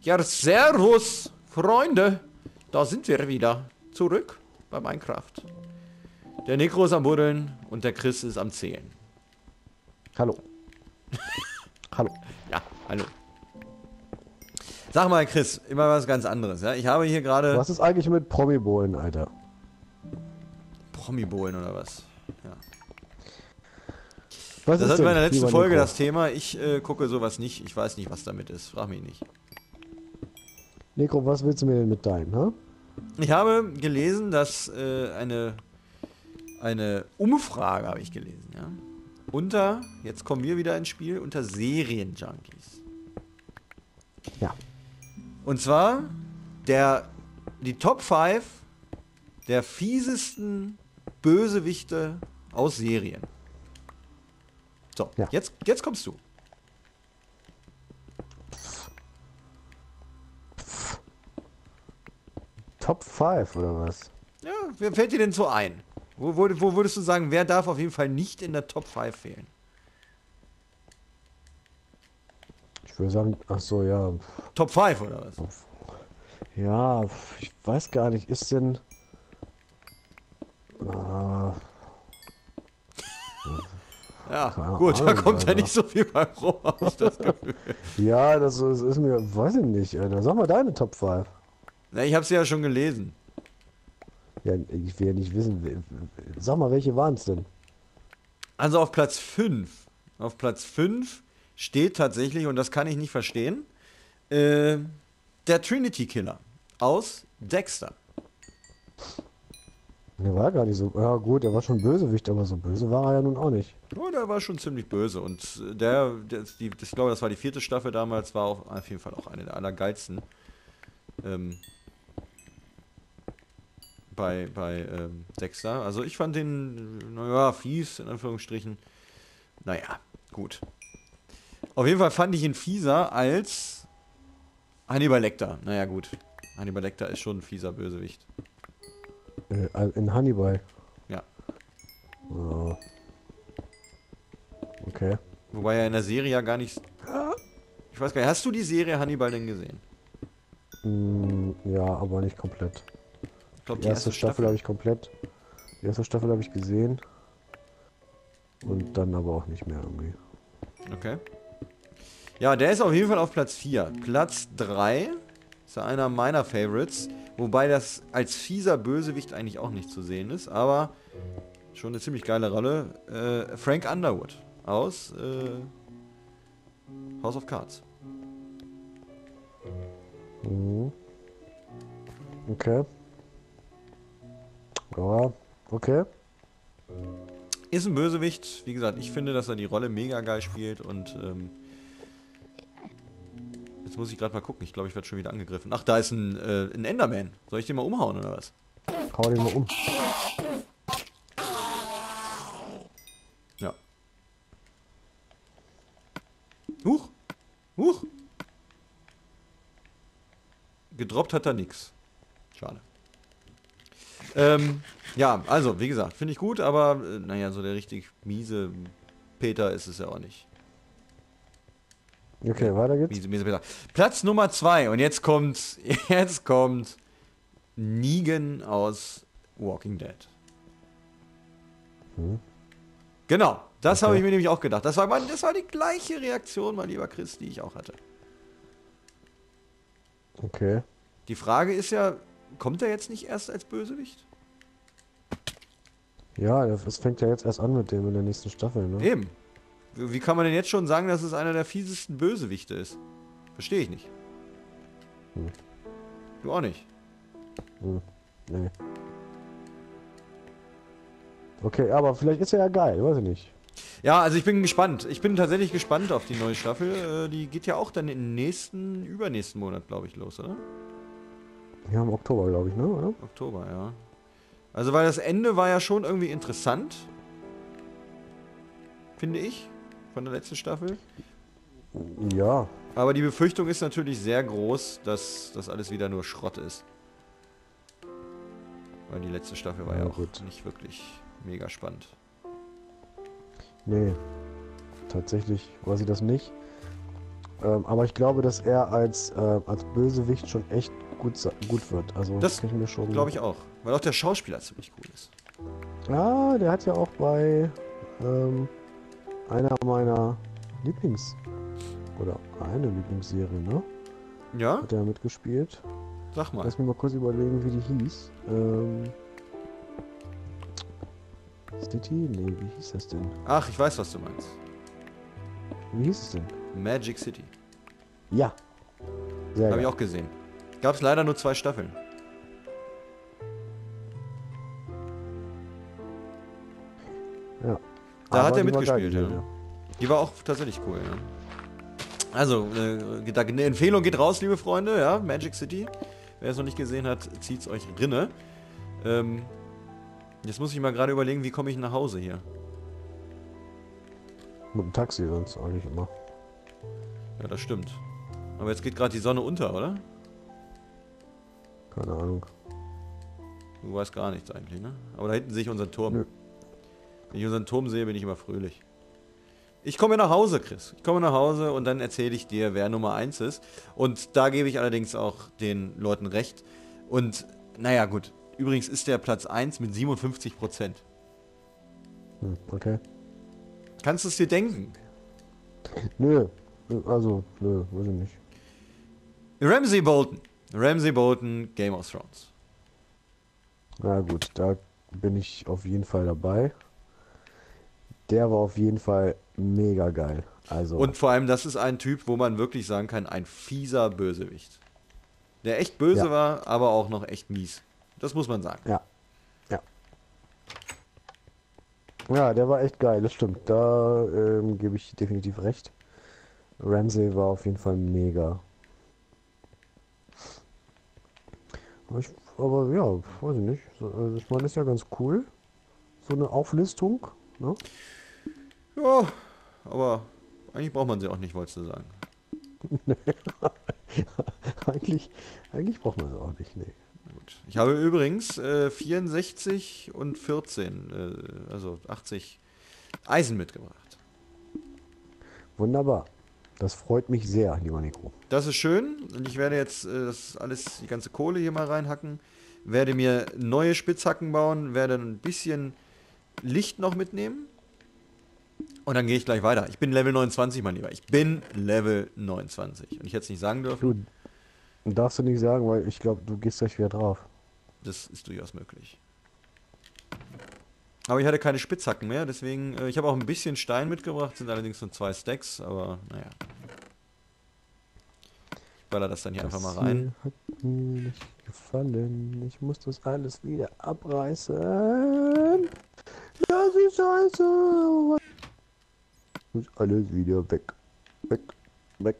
Ja, servus, Freunde. Da sind wir wieder. Zurück bei Minecraft. Der Necro ist am Buddeln und der Chris ist am Zählen. Hallo. Hallo. Ja, hallo. Sag mal, Chris, immer was ganz anderes. Ja? Ich habe hier gerade... Was ist eigentlich mit Promi-Bohlen, Alter? Promi-Bohlen oder was? Ja. Was Das ist hatten wir in der denn, letzten lieber Folge Nico? das Thema. Ich gucke sowas nicht. Ich weiß nicht, was damit ist. Frag mich nicht. Nico, was willst du mir denn mitteilen, ha? Ich habe gelesen, dass eine Umfrage habe ich gelesen, ja. Jetzt kommen wir wieder ins Spiel, unter Serienjunkies. Ja. Und zwar die Top 5 der fiesesten Bösewichte aus Serien. So, Ja. jetzt kommst du. Top 5 oder was? Ja, wer fällt dir denn so ein? Wo würdest du sagen, wer darf auf jeden Fall nicht in der Top 5 fehlen? Ich würde sagen, ach so, ja. Top 5 oder was? Ja, ich weiß gar nicht, ist denn... Ja, keine gut, da Ahnung, kommt ja Alter. nicht so viel bei rum, habe ich das Gefühl. Ja, das ist mir, weiß ich nicht, Alter. Sag mal deine Top 5. Na, ich habe sie ja schon gelesen. Ja, ich will ja nicht wissen, sag mal, welche waren es denn? Also auf Platz 5. Auf Platz 5 steht tatsächlich, und das kann ich nicht verstehen, der Trinity Killer aus Dexter. Der war gar nicht so, ja gut, der war schon Bösewicht, aber so böse war er ja nun auch nicht. Oh, der war schon ziemlich böse. Und ich glaube, das war die 4. Staffel damals, war auf jeden Fall auch eine der allergeilsten. Bei Dexter. Also ich fand den, naja, fies, in Anführungsstrichen. Naja, gut. Auf jeden Fall fand ich ihn fieser als Hannibal Lecter. Naja, gut. Hannibal Lecter ist schon ein fieser Bösewicht. In Hannibal. Ja. Oh. Okay. Wobei er in der Serie ja gar nicht... Ich weiß gar nicht, hast du die Serie Hannibal denn gesehen? Ja, aber nicht komplett. Ich glaube, Die erste Staffel habe ich komplett. Die erste Staffel habe ich gesehen. Und dann aber auch nicht mehr irgendwie. Okay. Ja, der ist auf jeden Fall auf Platz 4. Platz 3 ist ja einer meiner Favorites. Wobei das als fieser Bösewicht eigentlich auch nicht zu sehen ist. Aber schon eine ziemlich geile Rolle. Frank Underwood aus House of Cards. Mhm. Okay. Ja, okay. Ist ein Bösewicht. Wie gesagt, ich finde, dass er die Rolle mega geil spielt. Und jetzt muss ich gerade mal gucken. Ich glaube, ich werde schon wieder angegriffen. Ach, da ist ein Enderman. Soll ich den mal umhauen oder was? Hau den mal um. Ja. Huch. Huch. Gedroppt hat er nix. Schade. Ja, also, wie gesagt, finde ich gut, aber naja, so der richtig miese Peter ist es ja auch nicht. Okay, weiter geht's. Miese Peter. Platz Nummer 2 und jetzt kommt Negan aus Walking Dead. Genau, das habe ich mir nämlich auch gedacht. Das war die gleiche Reaktion, mein lieber Chris, die ich auch hatte. Okay. Die Frage ist ja, kommt er jetzt nicht erst als Bösewicht? Ja, es fängt ja jetzt erst an mit dem in der nächsten Staffel, ne? Eben. Wie kann man denn jetzt schon sagen, dass es einer der fiesesten Bösewichte ist? Verstehe ich nicht. Du auch nicht. Nee. Okay, aber vielleicht ist er ja geil, weiß ich nicht. Ja, also ich bin gespannt. Ich bin tatsächlich gespannt auf die neue Staffel. Die geht ja auch dann im übernächsten Monat, glaube ich, los, oder? Ja, im Oktober, glaube ich, ne? Oder? Oktober, ja. Also, weil das Ende war ja schon irgendwie interessant. Finde ich. Von der letzten Staffel. Ja. Aber die Befürchtung ist natürlich sehr groß, dass das alles wieder nur Schrott ist. Weil die letzte Staffel war ja auch nicht wirklich mega spannend. Nee. Tatsächlich war sie das nicht. Aber ich glaube, dass er als Bösewicht schon echt gut wird. Also Das kann ich mir schon. glaube ich auch. Weil auch der Schauspieler ziemlich cool ist. Ja, der hat ja auch bei einer meiner Lieblings- oder eine Lieblingsserie, ne? Ja? Hat er mitgespielt. Sag mal. Lass mich mal kurz überlegen, wie die hieß. City? Nee, wie hieß das denn? Ach, ich weiß, was du meinst. Wie hieß es denn? Magic City. Ja. Sehr Habe ich geil. auch gesehen. Gab es leider nur 2 Staffeln. Ja. Da hat Aber er die war geil, mitgespielt, die ja. Serie. Die war auch tatsächlich cool, ja. Also, eine Empfehlung geht raus, liebe Freunde, ja, Magic City. Wer es noch nicht gesehen hat, zieht's euch rinne. Jetzt muss ich mal gerade überlegen, wie komme ich nach Hause hier? Mit dem Taxi sonst eigentlich immer. Ja, das stimmt. Aber jetzt geht gerade die Sonne unter, oder? Keine Ahnung. Du weißt gar nichts eigentlich, ne? Aber da hinten sehe ich unseren Turm. Nö. Wenn ich unseren Turm sehe, bin ich immer fröhlich. Ich komme nach Hause, Chris. Ich komme nach Hause und dann erzähle ich dir, wer Nummer 1 ist. Und da gebe ich allerdings auch den Leuten recht. Und, naja, gut. Übrigens ist der Platz 1 mit 57%. Okay. Kannst du es dir denken? Nö. Also, nö, weiß ich nicht. Ramsay Bolton. Ramsay Bolton, Game of Thrones. Na gut, da bin ich auf jeden Fall dabei. Der war auf jeden Fall mega geil. Also, Und vor allem, das ist ein Typ, wo man wirklich sagen kann, ein fieser Bösewicht. Der echt böse Ja. war, aber auch noch echt mies. Das muss man sagen. ja. Ja. Ja, der war echt geil, das stimmt. Da gebe ich definitiv recht. Ramsey war auf jeden Fall mega. Aber ja, weiß ich nicht. So, also ich meine, ist ja ganz cool. So eine Auflistung, ne? Ja, aber eigentlich braucht man sie auch nicht, wolltest du sagen. Eigentlich, eigentlich braucht man es auch nicht, nee. Gut. Ich habe übrigens 64 und 14, also 80 Eisen mitgebracht. Wunderbar. Das freut mich sehr, lieber Nico. Das ist schön und ich werde jetzt das alles, die ganze Kohle hier mal reinhacken, werde mir neue Spitzhacken bauen, werde ein bisschen Licht noch mitnehmen und dann gehe ich gleich weiter. Ich bin Level 29, mein Lieber. Ich bin Level 29 und ich hätte es nicht sagen dürfen. Du darfst du nicht sagen, weil ich glaube, du gehst gleich wieder drauf. Das ist durchaus möglich. Aber ich hatte keine Spitzhacken mehr, deswegen, ich habe auch ein bisschen Stein mitgebracht, sind allerdings nur 2 Stacks, aber naja. Ich baller das dann hier einfach mal rein. Hier hat mir nicht gefallen. Ich muss das alles wieder abreißen. Das ist scheiße. Muss alles wieder weg. Weg. Weg.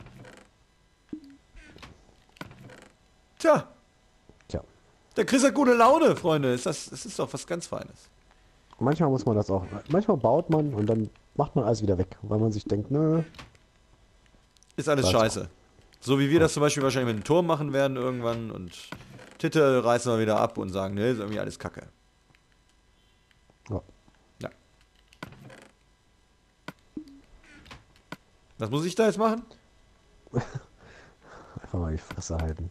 Tja, Tja. der Chris hat gute Laune, Freunde. Das ist doch was ganz Feines. Manchmal muss man das auch. Manchmal baut man und dann macht man alles wieder weg, weil man sich denkt, nö. Ist alles Das scheiße. So wie wir das zum Beispiel wahrscheinlich mit dem Turm machen werden irgendwann und Titte reißen wir wieder ab und sagen, ne, ist irgendwie alles Kacke. Ja. Ja. Was muss ich da jetzt machen? Einfach mal die Fresse halten.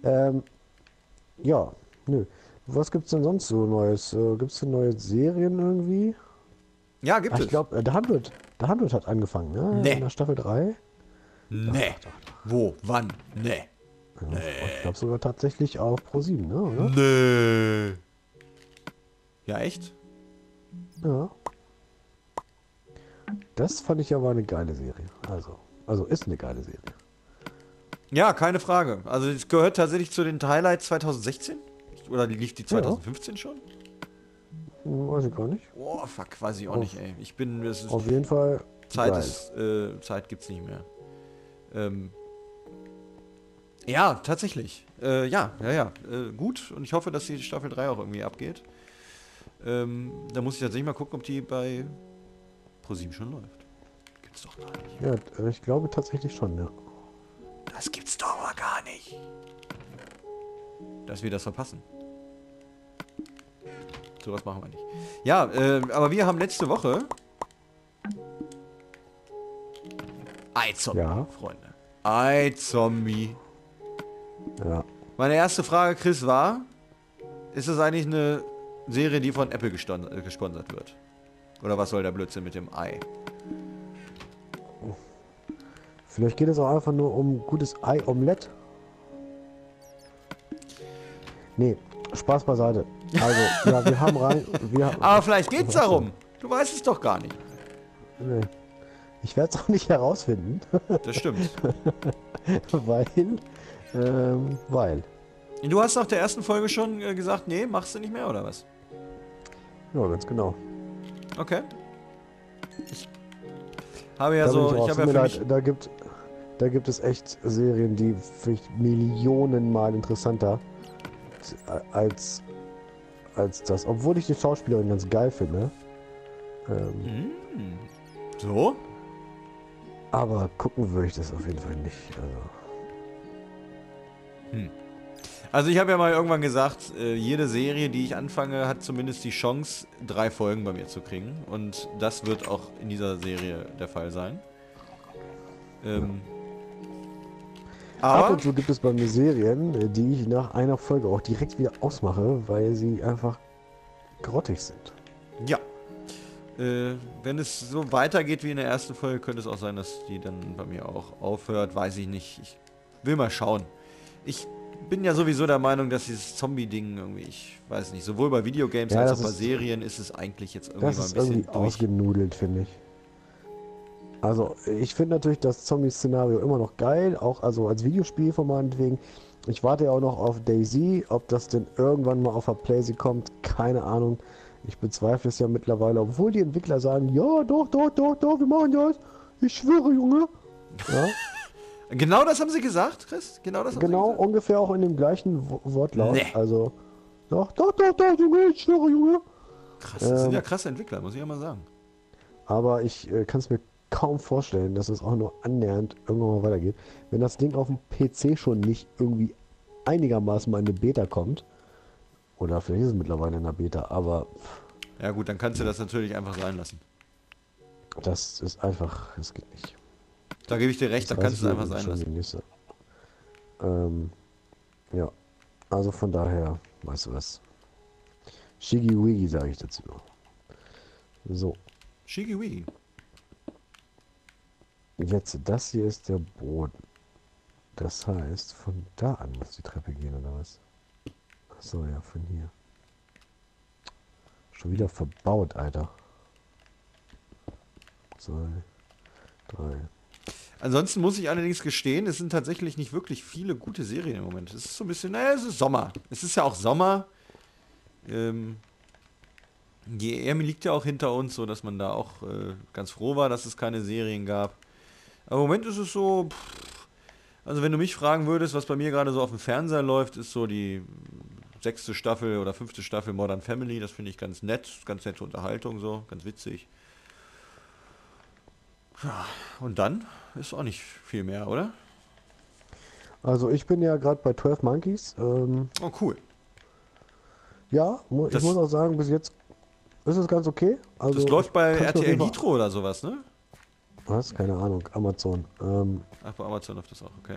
Ja, nö. Was gibt's denn sonst so Neues? Gibt's denn neue Serien irgendwie? Ja, gibt Ich es. glaube, der Handelt hat angefangen, ne? Nee. In der Staffel 3. Nee. Wo? Wann? Nee. Ja, ich glaube sogar tatsächlich auf Pro7, ne? Oder? Nee. Ja, echt? Ja. Das fand ich aber eine geile Serie. Also ist eine geile Serie. Ja, keine Frage. Also es gehört tatsächlich zu den Highlights 2016? Oder lief die 2015 schon? Weiß ich gar nicht. Oh, fuck, weiß ich auch nicht, ey. Ich bin, es ist, Auf jeden Fall Zeit geil. ist, Zeit gibt's nicht mehr. Ja, tatsächlich. Ja. Gut. Und ich hoffe, dass die Staffel 3 auch irgendwie abgeht. Da muss ich tatsächlich mal gucken, ob die bei ProSieben schon läuft. Gibt's doch gar nicht. Ja, ich glaube tatsächlich schon, ja. Das gibt's doch aber gar nicht. Dass wir das verpassen. So was machen wir nicht. Ja, aber wir haben letzte Woche iZombie, Ja. Freunde. iZombie. Ja. Meine erste Frage, Chris, war, ist das eigentlich eine Serie, die von Apple gesponsert wird? Oder was soll der Blödsinn mit dem Ei? Vielleicht geht es auch einfach nur um gutes Ei-Omelett. Nee, Spaß beiseite. Also, ja, wir haben rein... Aber vielleicht geht's darum. Du weißt es doch gar nicht. Nee. Ich werde es auch nicht herausfinden, Das stimmt. weil... Du hast nach der ersten Folge schon gesagt, nee, machst du nicht mehr, oder was? Ja, ganz genau. Okay. Ich habe ja Da bin so, raus. ich habe Tut ja mir für leid, mich... da gibt es echt Serien, die vielleicht Millionenmal interessanter als das. Obwohl ich die Schauspielerin ganz geil finde. So? Aber gucken würde ich das auf jeden Fall nicht. Also ich habe ja mal irgendwann gesagt, jede Serie, die ich anfange, hat zumindest die Chance, 3 Folgen bei mir zu kriegen. Und das wird auch in dieser Serie der Fall sein. Ab Aber, und zu gibt es bei mir Serien, die ich nach einer Folge auch direkt wieder ausmache, weil sie einfach grottig sind. ja. Wenn es so weitergeht wie in der ersten Folge, könnte es auch sein, dass die dann bei mir auch aufhört. Weiß ich nicht. Ich will mal schauen. Ich bin ja sowieso der Meinung, dass dieses Zombie-Ding irgendwie, ich weiß nicht, sowohl bei Videogames Ja, als auch das bei ist- Serien ist es eigentlich jetzt irgendwie Das mal ein ist bisschen irgendwie durch. ausgenudelt, finde ich. Also, ich finde natürlich das Zombie-Szenario immer noch geil, auch also als Videospielformat meinetwegen. Ich warte ja auch noch auf DayZ, ob das denn irgendwann mal auf der PlayStation kommt, keine Ahnung. Ich bezweifle es ja mittlerweile, obwohl die Entwickler sagen, ja, doch, wir machen das. Ich schwöre, Junge. Ja, Genau das haben sie gesagt, Chris? Genau das haben genau, sie gesagt? ungefähr auch in dem gleichen Wortlaut. Nee. Also, doch, Junge, ich schwöre, Junge. Krass, das sind ja krasse Entwickler, muss ich ja mal sagen. Aber ich kann es mir kaum vorstellen, dass es auch nur annähernd irgendwann mal weitergeht. Wenn das Ding auf dem PC schon nicht irgendwie einigermaßen mal in eine Beta kommt, oder vielleicht ist es mittlerweile in einer Beta, aber Ja gut, dann kannst du das natürlich einfach sein lassen. das ist einfach, das geht nicht. Da gebe ich dir recht, da Das kannst du es einfach ist sein schon lassen. die nächste. Ja, also von daher, weißt du was. Shiggy Wiggy sage ich dazu. So, Shigi-Wigi. jetzt das hier ist der Boden. Das heißt, von da an muss die Treppe gehen, oder was? Achso, ja, von hier. Schon wieder verbaut, Alter. 2, 3. Ansonsten muss ich allerdings gestehen, es sind tatsächlich nicht wirklich viele gute Serien im Moment. Es ist so ein bisschen, naja, es ist Sommer. Es ist ja auch Sommer. Die EM liegt ja auch hinter uns, so dass man da auch ganz froh war, dass es keine Serien gab. Aber im Moment ist es so, also wenn du mich fragen würdest, was bei mir gerade so auf dem Fernseher läuft, ist so die 6. Staffel oder 5. Staffel Modern Family. Das finde ich ganz nette Unterhaltung so, ganz witzig. Ja, und dann ist auch nicht viel mehr, oder? Also ich bin ja gerade bei 12 Monkeys. Oh, cool. Ja, ich Das- muss auch sagen, bis jetzt ist es ganz okay. Also Das läuft bei ich kann's mir auf RTL jeden Fall- Nitro oder sowas, ne? Was? Keine Ahnung. Amazon. Ach, bei Amazon läuft das auch, okay.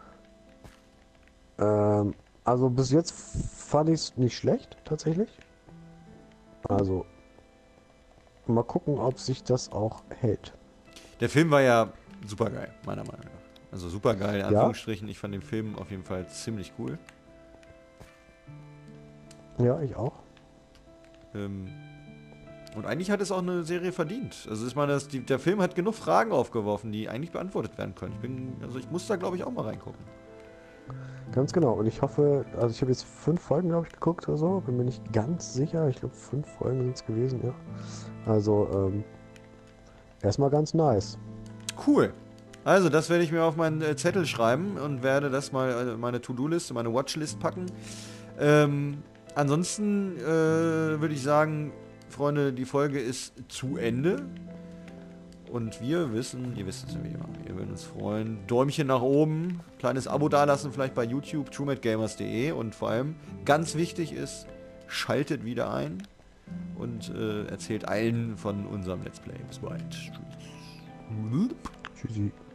Also bis jetzt fand ich es nicht schlecht, tatsächlich. Also mal gucken, ob sich das auch hält. Der Film war ja super geil, meiner Meinung nach. Also super geil, in Ja. Anführungsstrichen. Ich fand den Film auf jeden Fall ziemlich cool. Ja, ich auch. Und eigentlich hat es auch eine Serie verdient. Also ich meine, der Film hat genug Fragen aufgeworfen, die eigentlich beantwortet werden können. Ich muss da glaube ich auch mal reingucken. Ganz genau. Und ich hoffe, also ich habe jetzt 5 Folgen, glaube ich, geguckt oder so. Bin mir nicht ganz sicher. Ich glaube, 5 Folgen sind es gewesen, ja. Also, erstmal ganz nice. Cool. Also das werde ich mir auf meinen Zettel schreiben und werde das mal meine To-Do-Liste, meine Watchlist packen. Ansonsten würde ich sagen, Freunde, die Folge ist zu Ende. Und ihr wisst es ja wie immer, wir würden uns freuen. Däumchen nach oben, kleines Abo dalassen, vielleicht bei YouTube, truemadgamers.de und vor allem, ganz wichtig ist, schaltet wieder ein und erzählt allen von unserem Let's Play. Bis bald. Tschüss. Tschüssi.